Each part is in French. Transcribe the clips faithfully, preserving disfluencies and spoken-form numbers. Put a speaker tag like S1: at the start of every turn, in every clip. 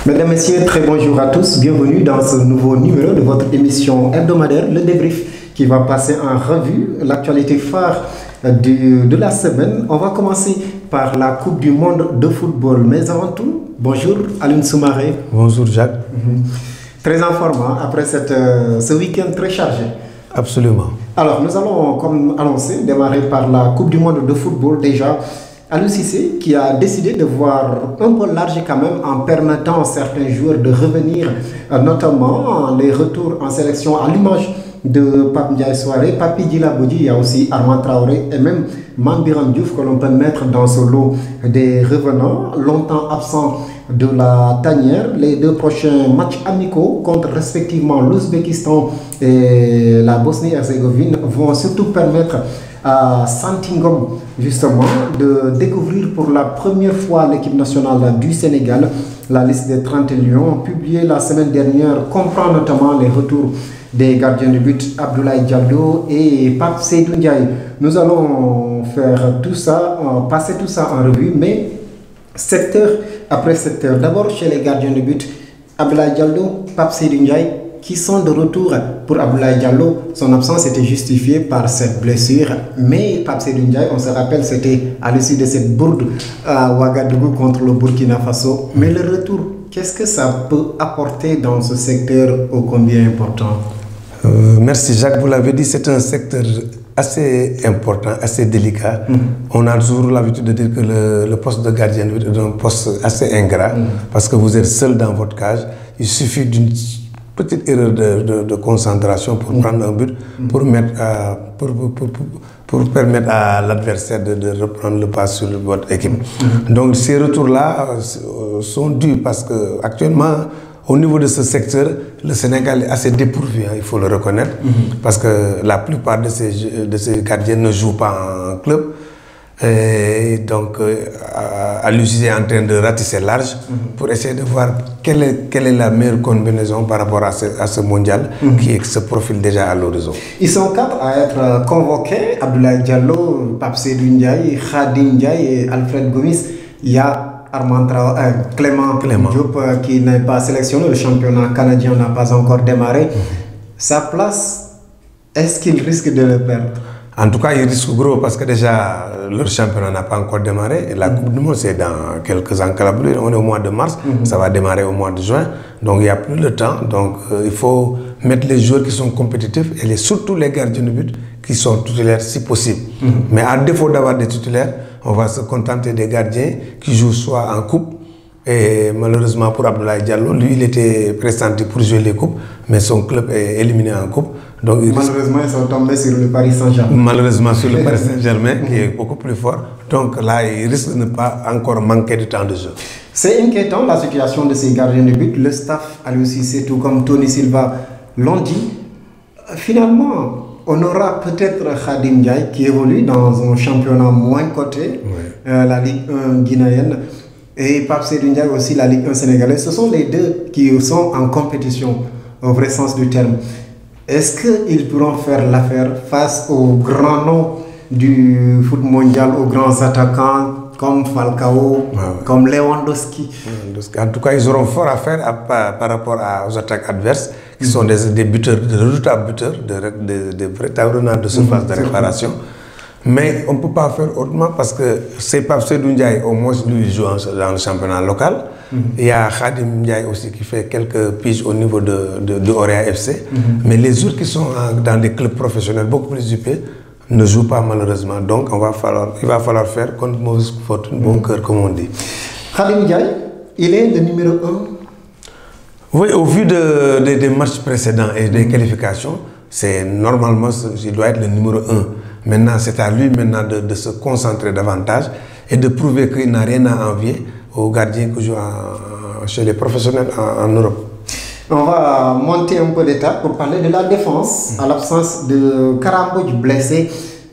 S1: Mesdames, Messieurs, très bonjour à tous. Bienvenue dans ce nouveau numéro de votre émission hebdomadaire, le débrief, qui va passer en revue l'actualité phare de, de la semaine. On va commencer par la Coupe du Monde de football. Mais avant tout, bonjour Alioune Soumaré.
S2: Bonjour Jacques.
S1: Mm-hmm. Très informant après cette, euh, ce week-end très chargé.
S2: Absolument.
S1: Alors, nous allons, comme annoncé, démarrer par la Coupe du Monde de football. Déjà, Aliou Cissé qui a décidé de voir un peu large quand même en permettant à certains joueurs de revenir, euh, notamment les retours en sélection à l'image de Pape Ndiaye Souaré, Papi Djila Bodji, il y a aussi Armand Traoré et même Mambiram Diouf que l'on peut mettre dans ce lot des revenants, longtemps absents de la tanière. Les deux prochains matchs amicaux contre respectivement l'Ouzbékistan et la Bosnie-Herzégovine vont surtout permettre à Santingom justement de découvrir pour la première fois l'équipe nationale du Sénégal. La liste des trente lions publiée la semaine dernière comprend notamment les retours des gardiens de but Abdoulaye Diallo et Pape Seydou Ndiaye. Nous allons faire tout ça, passer tout ça en revue, mais secteur après secteur. D'abord chez les gardiens de but, Abdoulaye Diallo, Pape Seydou Ndiaye, qui sont de retour. Pour Abdoulaye Diallo, son absence était justifiée par cette blessure, mais Pape Seydou Ndiaye, on se rappelle, c'était à l'issue de cette bourde à Ouagadougou contre le Burkina Faso. Mais le retour, qu'est-ce que ça peut apporter dans ce secteur ô combien important?
S2: euh, Merci Jacques, vous l'avez dit, c'est un secteur assez important, assez délicat. Mm. On a toujours l'habitude de dire que le, le poste de gardien est un poste assez ingrat, mm. parce que vous êtes seul dans votre cage. Il suffit d'une petite erreur de, de, de concentration pour mmh. prendre un but, mmh. pour, mettre à, pour, pour, pour, pour permettre à l'adversaire de, de reprendre le pas sur votre équipe. Mmh. Donc ces retours-là sont dus parce que actuellement, au niveau de ce secteur, le Sénégal est assez dépourvu, hein, il faut le reconnaître, mmh. parce que la plupart de ces, de ces gardiens ne jouent pas en club. Et donc, euh, Aliou Cissé est en train de ratisser large mm-hmm. pour essayer de voir quelle est, quelle est la meilleure combinaison par rapport à ce, à ce mondial mm-hmm. qui se profile déjà à l'horizon.
S1: Ils sont quatre à être convoqués, Abdoulaye Diallo, Pape Seydou Ndiaye, Khadim Ndiaye et Alfred Gomis. Il y a Armand Traoré, euh, Clément, Clément. Diop euh, qui n'est pas sélectionné, le championnat canadien n'a pas encore démarré. Mm-hmm. Sa place, est-ce qu'il risque de le perdre?
S2: En tout cas, ils risquent gros parce que déjà, leur championnat n'a pas encore démarré. Et la Coupe du Monde, c'est dans quelques encablures. On est au mois de mars, mm-hmm. ça va démarrer au mois de juin. Donc, il n'y a plus le temps. Donc, euh, il faut mettre les joueurs qui sont compétitifs et les, surtout les gardiens de but qui sont titulaires si possible. Mm-hmm. Mais à défaut d'avoir des titulaires, on va se contenter des gardiens qui jouent soit en coupe. Et malheureusement pour Abdoulaye Diallo, lui, il était pressenti pour jouer les coupes, mais son club est éliminé en coupe. Donc, il
S1: malheureusement, ils sont tombés sur le Paris Saint-Germain.
S2: Malheureusement sur le Paris Saint-Germain, qui est beaucoup plus fort. Donc là, il risque de ne pas encore manquer de temps de jeu.
S1: C'est inquiétant la situation de ces gardiens de but. Le staff, Aliou Cissé, tout comme Tony Silva, l'ont dit. Finalement, on aura peut-être Khadim Ndiaye qui évolue dans un championnat moins coté, oui. euh, la Ligue un guinéenne. Et Pape Seydou Ndiaye aussi, la Ligue un sénégalaise. Ce sont les deux qui sont en compétition, au vrai sens du terme. Est-ce qu'ils pourront faire l'affaire face aux grands noms du foot mondial, aux grands attaquants comme Falcao, ah ouais. comme Lewandowski?
S2: En tout cas, ils auront fort à faire à, par, par rapport à, aux attaques adverses, qui mm-hmm. sont des, des buteurs, de redoutables buteurs, de vrais tavronnants de surface mm-hmm. de réparation. Mais on ne peut pas faire autrement parce que c'est Pape Seydou Ndiaye, au moins lui, il joue dans le championnat local. Mm-hmm. Il y a Khadim Ndiaye aussi qui fait quelques piges au niveau de, de, de Orea F C. Mm-hmm. Mais les autres qui sont dans des clubs professionnels beaucoup plus huppés ne jouent pas malheureusement. Donc on va falloir, il va falloir faire contre mauvaise fortune, bon cœur comme on dit.
S1: Khadim Ndiaye, il est le numéro un.
S2: Oui, au vu de, de, des matchs précédents et des qualifications, c'est normalement, il doit être le numéro un. Maintenant, c'est à lui maintenant de, de se concentrer davantage et de prouver qu'il n'a rien à envier aux gardiens qui jouent en, chez les professionnels en, en Europe.
S1: On va monter un peu d'étape pour parler de la défense. Mmh. À l'absence de Karambodj blessé,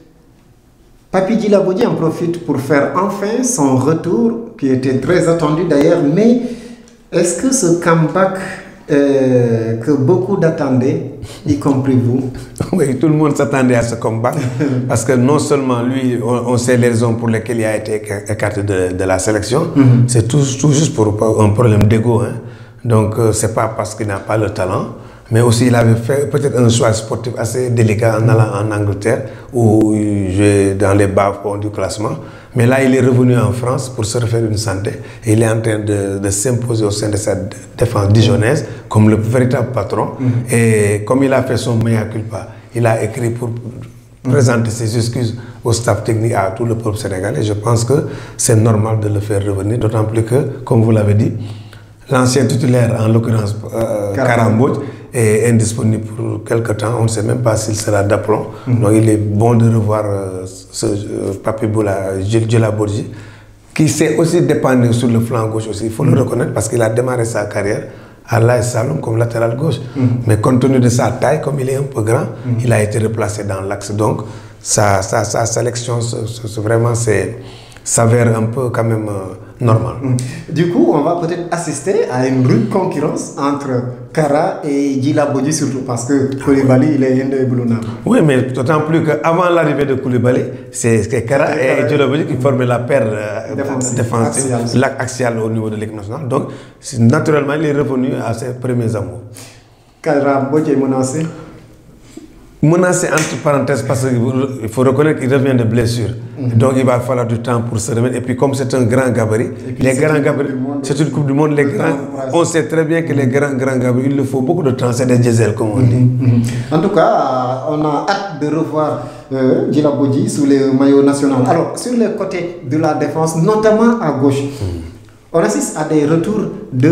S1: Papi Djila Bodji en profite pour faire enfin son retour, qui était très attendu d'ailleurs. Mais est-ce que ce comeback Euh, que beaucoup d'attendaient, y compris vous?
S2: Oui, tout le monde s'attendait à ce comeback parce que non seulement lui, on, on sait les raisons pour lesquelles il a été écarté de, de la sélection, mm-hmm. c'est tout, tout juste pour un problème d'ego. Hein. Donc, euh, ce n'est pas parce qu'il n'a pas le talent, mais aussi il avait fait peut-être un choix sportif assez délicat en allant en Angleterre, où il jouait dans les bas fonds du classement. Mais là, il est revenu en France pour se refaire une santé. Et il est en train de, de s'imposer au sein de sa défense dijonnaise comme le véritable patron. Mm-hmm. Et comme il a fait son mea culpa, il a écrit pour présenter ses excuses au staff technique, à tout le peuple sénégalais. Je pense que c'est normal de le faire revenir, d'autant plus que, comme vous l'avez dit, l'ancien titulaire, en l'occurrence euh, Kara Mbodj, est indisponible pour quelque temps. On ne sait même pas s'il sera d'aplomb. Mm-hmm. Donc il est bon de revoir euh, ce euh, Papi Boula Djilabodji, qui s'est aussi dépanné sur le flanc gauche aussi. Il faut mm-hmm. le reconnaître parce qu'il a démarré sa carrière à l'A S Saloum comme latéral gauche. Mm-hmm. Mais compte tenu de sa taille, comme il est un peu grand, mm-hmm. il a été replacé dans l'axe. Donc sa, sa, sa sélection, vraiment, s'avère un peu quand même euh, normal.
S1: Mm-hmm. Du coup, on va peut-être assister à une rude concurrence entre Kara et Djilabodji, surtout parce que Koulibaly, il est indéboulonnable.
S2: Oui, mais d'autant plus qu'avant l'arrivée de Koulibaly, c'est Kara et Djilabodji qui formaient la paire euh, défensive, défensive axiale. axiale au niveau de l'équipe nationale. Donc, naturellement, il est revenu à ses premiers amours.
S1: Kara Mbodj est menacé?
S2: Menacé entre parenthèses parce qu'il faut reconnaître qu'il revient de blessure. Mm-hmm. Donc il va falloir du temps pour se remettre. Et puis comme c'est un grand gabarit, les grands gabarits, c'est une Coupe du Monde, les grands, on sait très bien que les grands, grands gabarits, il leur faut beaucoup de temps, c'est des diesels comme on dit.
S1: Mm-hmm. En tout cas, on a hâte de revoir euh, Djilabodji sous le maillot national. Alors, sur le côté de la défense, notamment à gauche, mm-hmm. on assiste à des retours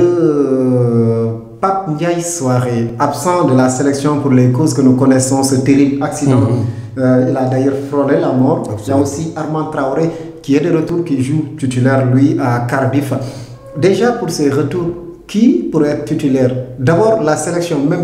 S1: de Pape Ndiaye Souaré, absent de la sélection pour les causes que nous connaissons, ce terrible accident. Mmh. Euh, il a d'ailleurs frôlé la mort. Absolument. Il y a aussi Armand Traoré qui est de retour, qui joue titulaire, lui, à Cardiff. Déjà, pour ces retours, qui pourrait être titulaire? D'abord, la sélection même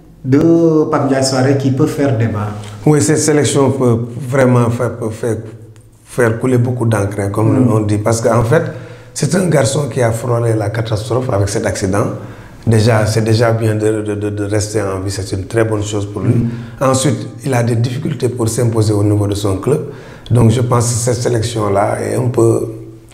S1: de Pape Ndiaye Souaré qui peut faire débat.
S2: Oui, cette sélection peut vraiment faire, peut faire, faire couler beaucoup d'encre, comme mmh. on dit. Parce qu'en fait, c'est un garçon qui a frôlé la catastrophe avec cet accident. Déjà, c'est déjà bien de, de, de rester en vie, c'est une très bonne chose pour lui. Mm-hmm. Ensuite, il a des difficultés pour s'imposer au niveau de son club. Donc, je pense que cette sélection-là est un peu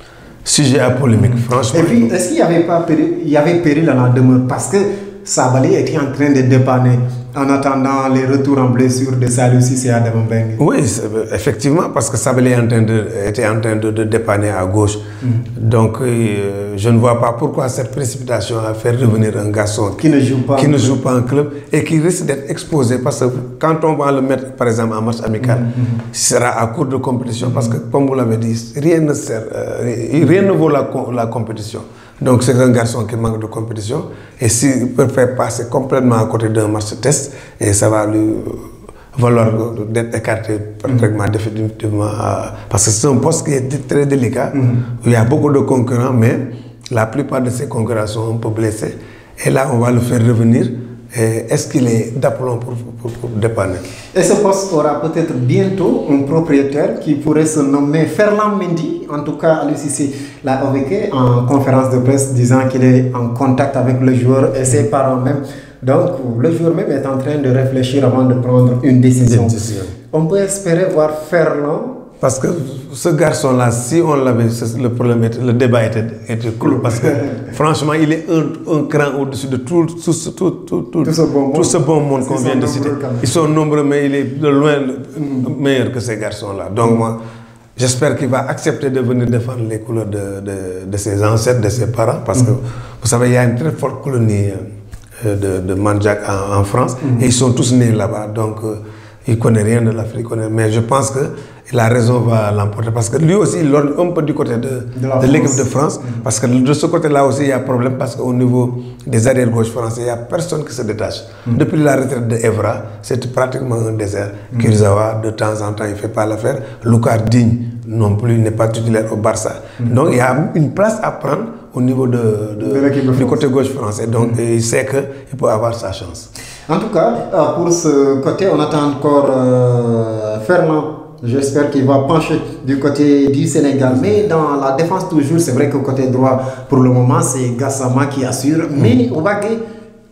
S2: sujet à polémique, mm-hmm. franchement.
S1: Et puis, est-ce qu'il n'y avait pas péril, il y avait péril à la demeure? Parce que Sabaly était en train de dépanner en attendant les retours en blessure de Saliou Cissé et Adama Mbengue.
S2: Oui, effectivement, parce que Sabaly était en train de, de dépanner à gauche. Mm. Donc, euh, je ne vois pas pourquoi cette précipitation à faire revenir un garçon
S1: qui ne joue pas,
S2: qui ne joue pas en club et qui risque d'être exposé. Parce que quand on va le mettre, par exemple, en match amical, mm-hmm. ce sera à court de compétition. Mm-hmm. Parce que, comme vous l'avez dit, rien ne sert, euh, rien ne vaut la, la compétition. Donc c'est un garçon qui manque de compétition et s'il peut faire passer complètement à côté d'un match test, et ça va lui valoir d'être écarté pratiquement mmh. définitivement à, parce que c'est un poste qui est très délicat, mmh. où il y a beaucoup de concurrents, mais la plupart de ces concurrents sont un peu blessés et là on va le faire revenir. Est-ce qu'il est d'aplomb pour, pour, pour dépanner?
S1: Et ce poste aura peut-être bientôt un propriétaire qui pourrait se nommer Ferland Mendy. En tout cas, Aliou Cissé l'a évoqué en conférence de presse disant qu'il est en contact avec le joueur et ses parents même. Donc, le joueur même est en train de réfléchir avant de prendre une décision. décision. On peut espérer voir Ferland.
S2: Parce que ce garçon-là, si on l'avait, le problème, était, le débat était, était cool. Parce que franchement, il est un, un cran au-dessus de tout, tout, tout, tout, tout, tout ce bon tout monde, bon monde qu'on vient de citer. Ils sont nombreux, mais il est de loin mm. meilleur que ces garçons-là. Donc, mm. moi, j'espère qu'il va accepter de venir défendre les couleurs de, de, de ses ancêtres, de ses parents. Parce mm. que, vous savez, il y a une très forte colonie de, de Mandjak en, en France. Mm. Et ils sont tous nés là-bas. Donc, il ne connaît rien de l'Afrique. Mais je pense que la raison va l'emporter parce que lui aussi, il est un peu du côté de, de, de l'équipe de France. Mmh. Parce que de ce côté-là aussi, il y a un problème parce qu'au niveau des arrières gauche français, il n'y a personne qui se détache. Mmh. Depuis la retraite de Evra, c'est pratiquement un désert. Mmh. Kurzawa, de temps en temps, il ne fait pas l'affaire. Lucar Digne non plus n'est pas titulaire au Barça. Mmh. Donc il y a une place à prendre au niveau de, de, de du côté gauche français. Donc mmh. il sait qu'il peut avoir sa chance.
S1: En tout cas, pour ce côté, on attend encore euh, Ferland. J'espère qu'il va pencher du côté du Sénégal. Mais dans la défense toujours, c'est vrai qu'au côté droit, pour le moment, c'est Gassama qui assure. Mais Wagué,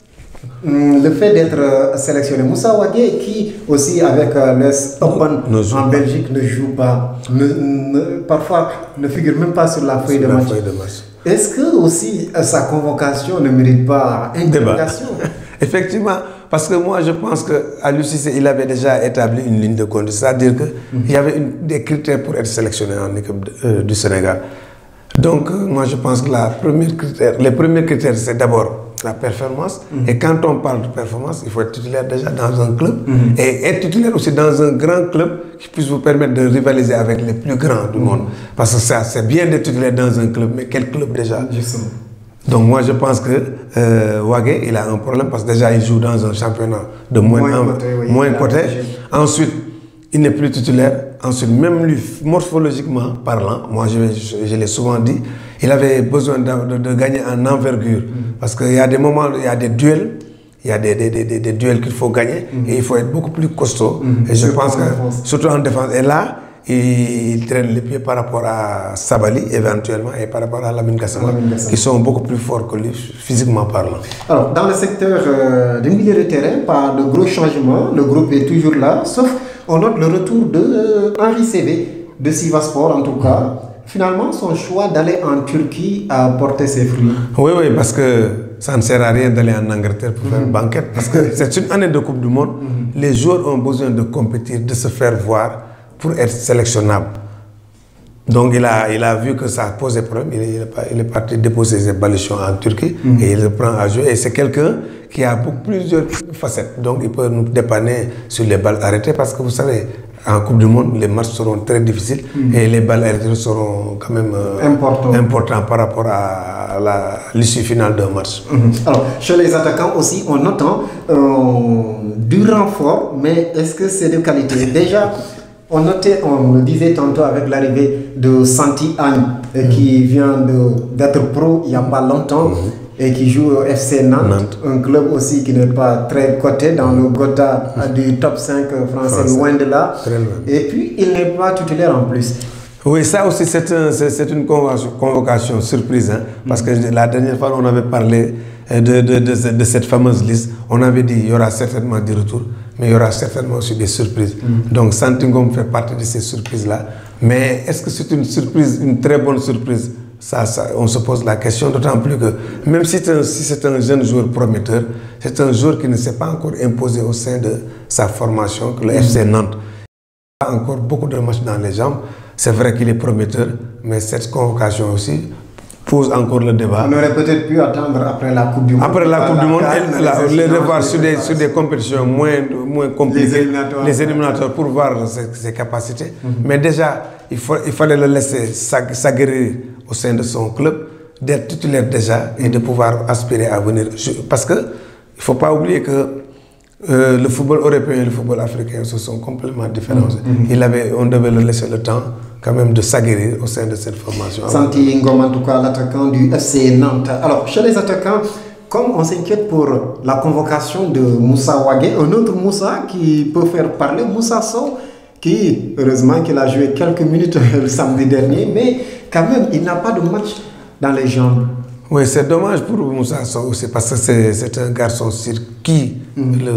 S1: le fait d'être sélectionné, Moussa Wagué, qui aussi avec l'U Open en Belgique ne joue pas, ne, ne, parfois ne figure même pas sur la feuille de match. Est-ce que aussi sa convocation ne mérite pas interrogation?
S2: Effectivement, parce que moi je pense qu'à l'U C C, il avait déjà établi une ligne de conduite, c'est-à-dire qu'il mm-hmm. y avait une, des critères pour être sélectionné en équipe de, euh, du Sénégal. Donc, euh, moi je pense que la première critère, les premiers critères, c'est d'abord la performance. Mm-hmm. Et quand on parle de performance, il faut être titulaire déjà dans un club mm-hmm. et être titulaire aussi dans un grand club qui puisse vous permettre de rivaliser avec les plus grands du mm-hmm. monde. Parce que ça, c'est bien d'être titulaire dans un club, mais quel club déjà? Justement. Donc moi je pense que euh, Wagué, il a un problème parce que déjà il joue dans un championnat de moins, moins coté. Oui, moins coté. Ensuite, il n'est plus titulaire. Ensuite, même lui, morphologiquement parlant, moi je, je, je l'ai souvent dit, il avait besoin de, de, de gagner en envergure. Mm-hmm. Parce qu'il y a des moments, il y a des duels, il y a des, des, des, des, des duels qu'il faut gagner mm-hmm. et il faut être beaucoup plus costaud. Mm-hmm. Et je surtout pense que, défense. Surtout en défense. Et là, il traîne les pieds par rapport à Sabali éventuellement et par rapport à Lamine Gassama, qui sont beaucoup plus forts que lui physiquement parlant.
S1: Alors, dans le secteur euh, du milieu de terrain, pas de gros changements, le groupe est toujours là, sauf on note le retour de euh, Henri Saivet, de Sivasspor en tout cas. Finalement, son choix d'aller en Turquie a porté ses fruits.
S2: Oui, oui, parce que ça ne sert à rien d'aller en Angleterre pour mm-hmm. faire une banquette, parce que c'est une année de Coupe du Monde. Mm-hmm. Les joueurs ont besoin de compétir, de se faire voir pour être sélectionnable. Donc il a, il a vu que ça posait problème, il est, il est parti déposer ses baluchons en Turquie mmh. et il reprend à jouer. Et c'est quelqu'un qui a plusieurs facettes, donc il peut nous dépanner sur les balles arrêtées parce que vous savez, en Coupe du Monde, les matchs seront très difficiles mmh. et les balles arrêtées seront quand même euh, Important. importants par rapport à l'issue finale d'un match.
S1: Mmh. Alors, chez les attaquants aussi, on entend euh, du renfort, mais est-ce que c'est de qualité? Déjà, on notait, on le disait tantôt avec l'arrivée de Santi Agne, mmh. qui vient d'être pro il n'y a pas longtemps mmh. et qui joue au F C Nantes, Nantes, un club aussi qui n'est pas très coté dans le Gotha mmh. du top cinq français, français, loin de là. Et puis, il n'est pas titulaire en plus.
S2: Oui, ça aussi, c'est un, une convocation, convocation surprise, hein, mmh. parce que la dernière fois, on avait parlé de, de, de, de, de cette fameuse liste. On avait dit qu'il y aura certainement des retours, mais il y aura certainement aussi des surprises. Mmh. Donc, Santingom fait partie de ces surprises-là. Mais est-ce que c'est une surprise, une très bonne surprise? Ça, ça, on se pose la question, d'autant plus que même si c'est un, si un jeune joueur prometteur, c'est un joueur qui ne s'est pas encore imposé au sein de sa formation, que le mmh. F C Nantes. Il a encore beaucoup de matchs dans les jambes. C'est vrai qu'il est prometteur, mais cette convocation aussi pose encore le débat.
S1: On aurait peut-être pu attendre après la Coupe du Monde.
S2: Après la Coupe du Monde, la, les revoir sur des, sur des compétitions moins, moins compliquées, les éliminatoires, les éliminatoires pour voir ses, ses capacités. Mm-hmm. Mais déjà, il, faut, il fallait le laisser s'aguerrir au sein de son club, d'être titulaire déjà et de pouvoir aspirer à venir. Parce qu'il ne faut pas oublier que euh, le football européen et le football africain se sont complètement différents. Mm-hmm. Il avait, on devait le laisser le temps quand même de s'aguerrir au sein de cette formation.
S1: Santi Ngom, en tout cas, l'attaquant du F C Nantes. Alors, chez les attaquants, comme on s'inquiète pour la convocation de Moussa Wagué, un autre Moussa qui peut faire parler, Moussa Sow, qui, heureusement, qu'il a joué quelques minutes le samedi dernier, mais quand même, il n'a pas de match dans les jambes.
S2: Oui, c'est dommage pour Moussa Sow aussi, parce que c'est un garçon sur qui mmh. le,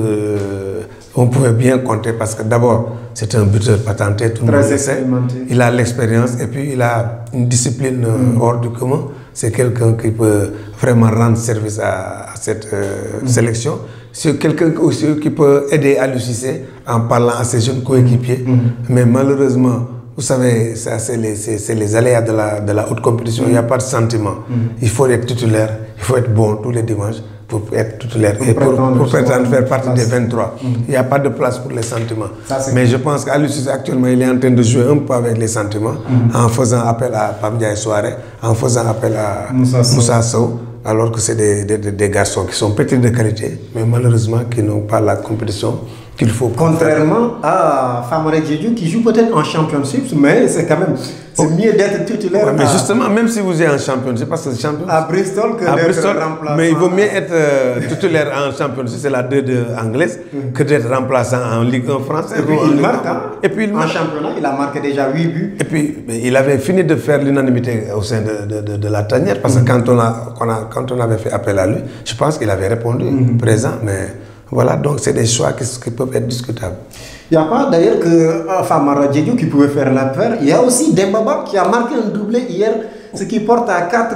S2: on pouvait bien compter, parce que d'abord, c'est un buteur patenté, tout le monde le sait. Il a l'expérience et puis il a une discipline mmh. hors du commun. C'est quelqu'un qui peut vraiment rendre service à, à cette euh, mmh. sélection. C'est quelqu'un aussi qui peut aider à l'U C C en parlant à ses jeunes coéquipiers. Mmh. Mais malheureusement, vous savez, c'est les, les aléas de la, de la haute compétition. Mmh. Il n'y a pas de sentiment. Mmh. Il faut être titulaire, il faut être bon tous les dimanches pour être titulaire pour et pour, pour prétendre faire partie des vingt-trois. Mmh. Il n'y a pas de place pour les sentiments. Ça, mais je pense qu'à l'U C C actuellement, il est en train de jouer un peu avec les sentiments mmh. en faisant appel à Pape Ndiaye Souaré, en faisant appel à Moussa Sow, Moussa Sow alors que c'est des, des, des garçons qui sont petits de qualité, mais malheureusement qui n'ont pas la compétition qu'il faut.
S1: Contrairement à Famara Diédhiou qui joue peut-être en championship, mais c'est quand même c'est oh. mieux d'être titulaire.
S2: Ouais, mais à... justement, même si vous êtes en championship, parce que champion
S1: à Bristol que d'être remplaçant.
S2: Mais il vaut mieux être euh, titulaire en championship, c'est la deux deux anglaise, mm. que d'être remplaçant en Ligue un française.
S1: Et puis il marque, hein?
S2: Et puis il
S1: en championnat, il a marqué déjà huit buts.
S2: Et puis il avait fini de faire l'unanimité au sein de, de, de, de la tanière, parce que mm. quand, on a, quand, a, quand on avait fait appel à lui, je pense qu'il avait répondu mm. présent, mais voilà, donc c'est des choix qui, qui peuvent être discutables.
S1: Il n'y a pas d'ailleurs que Famara Diédhiou qui pouvait faire l'affaire. Il y a aussi Dembaba qui a marqué un doublé hier, ce qui porte à quatre buts.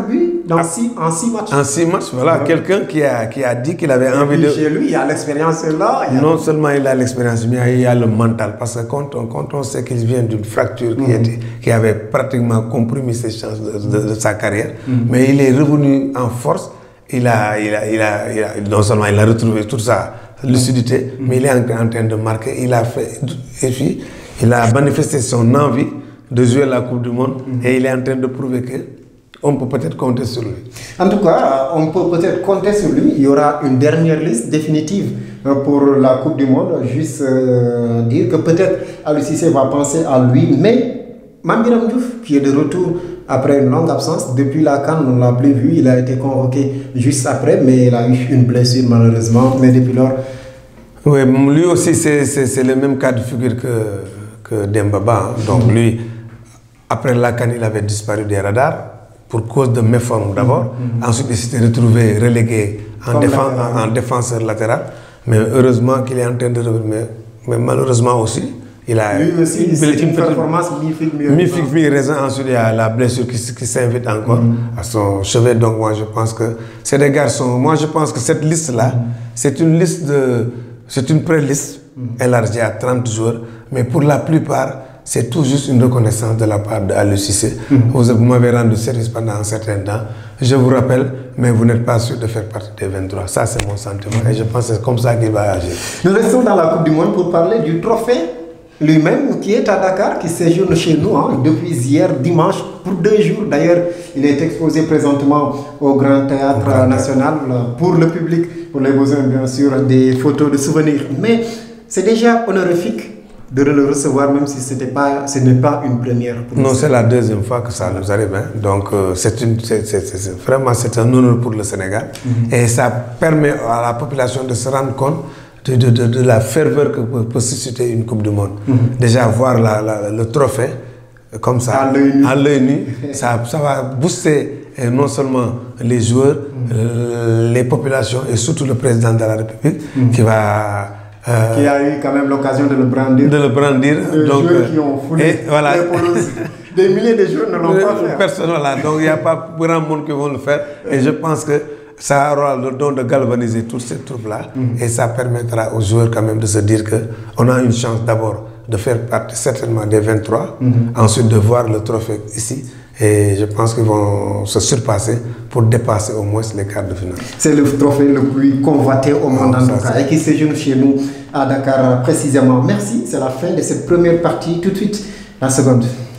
S1: dans six, en six matchs.
S2: En six matchs, voilà. Ouais. Quelqu'un qui a, qui a dit qu'il avait et envie de...
S1: Chez lui, il y a l'expérience là. Il y a...
S2: Non seulement il a l'expérience, mais il y a le mental. Parce que quand on, quand on sait qu'il vient d'une fracture qui, mmh. était, qui avait pratiquement compromis ses chances de, de, de sa carrière, mmh. mais il est revenu en force. Il a, il a, il a, il a, non seulement il a retrouvé toute sa lucidité, mmh. mais il est en, en train de marquer. Il a fait... Et puis, il a manifesté son envie de jouer la Coupe du Monde mmh. et il est en train de prouver qu'on peut peut-être compter sur lui.
S1: En tout cas, on peut peut-être compter sur lui. Il y aura une dernière liste définitive pour la Coupe du Monde. Juste euh, dire que peut-être Aliou Cissé va penser à lui. Mais Mame Biram Diouf, qui est de retour après une longue absence, depuis la CAN, on ne l'a plus vu. Il a été convoqué juste après, mais il a eu une blessure malheureusement. Mais depuis lors...
S2: Oui, lui aussi, c'est le même cas de figure que... que Demba Ba. Donc mmh. lui, après la CAN, il avait disparu des radars pour cause de méforme d'abord. Mmh. Ensuite, il s'était retrouvé relégué en, défense, en, en défenseur latéral. Mais heureusement qu'il est en train de revenir. Mais, mais malheureusement aussi, il a
S1: lui aussi, une, une, une performance
S2: mi-fixe, mi-raisin. Ensuite, il y a la blessure qui, qui s'invite encore mmh. à son chevet. Donc moi, je pense que c'est des garçons. Moi, je pense que cette liste-là, mmh. c'est une liste de... C'est une pré-liste mmh. élargie à trente joueurs. Mais pour la plupart, c'est tout juste une reconnaissance de la part d'Aliou Cissé. Mmh. Vous, vous m'avez rendu service pendant un certain temps. Je vous rappelle, mais vous n'êtes pas sûr de faire partie des vingt-trois. Ça, c'est mon sentiment. Et je pense que c'est comme ça qu'il va agir.
S1: Nous restons dans la Coupe du Monde pour parler du trophée lui-même qui est à Dakar, qui séjourne chez nous hein, depuis hier dimanche pour deux jours. D'ailleurs, il est exposé présentement au Grand Théâtre Grand National pour le public, pour les besoins bien sûr, des photos de souvenirs. Mais c'est déjà honorifique de le recevoir, même si c'était pas, ce n'est pas une première. Pour
S2: non, c'est la deuxième fois que ça nous arrive. Hein. Donc, euh, c'est une, c'est, c'est, c'est, vraiment, c'est un honneur pour le Sénégal. Mm-hmm. Et ça permet à la population de se rendre compte de, de, de, de la ferveur que peut, peut susciter une Coupe du Monde. Mm-hmm. Déjà, voir la, la, le trophée comme ça, à l'œil nu, ça, ça va booster et non seulement les joueurs, mm-hmm. euh, les populations et surtout le président de la République mm-hmm. qui va...
S1: Euh, qui a eu quand même l'occasion de le brandir.
S2: De le brandir.
S1: Des
S2: donc,
S1: joueurs qui ont foulé
S2: et voilà.
S1: les pelouses. Des milliers de joueurs ne l'ont pas fait.
S2: Personne là. Donc il n'y a pas grand monde qui vont le faire. Et je pense que ça aura le don de galvaniser toutes ces troupes-là. Mm-hmm. Et ça permettra aux joueurs quand même de se dire qu'on a une chance d'abord de faire partie certainement des vingt-trois. Mm-hmm. Ensuite de voir le trophée ici. Et je pense qu'ils vont se surpasser pour dépasser au moins les quarts de finale.
S1: C'est le trophée le plus convoité au monde en tout cas et qui séjourne chez nous à Dakar précisément. Merci, c'est la fin de cette première partie. Tout de suite, la seconde.